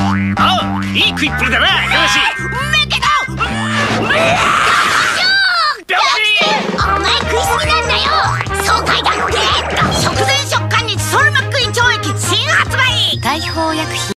ああ、いい食いっぷりだな、よし。 負けた。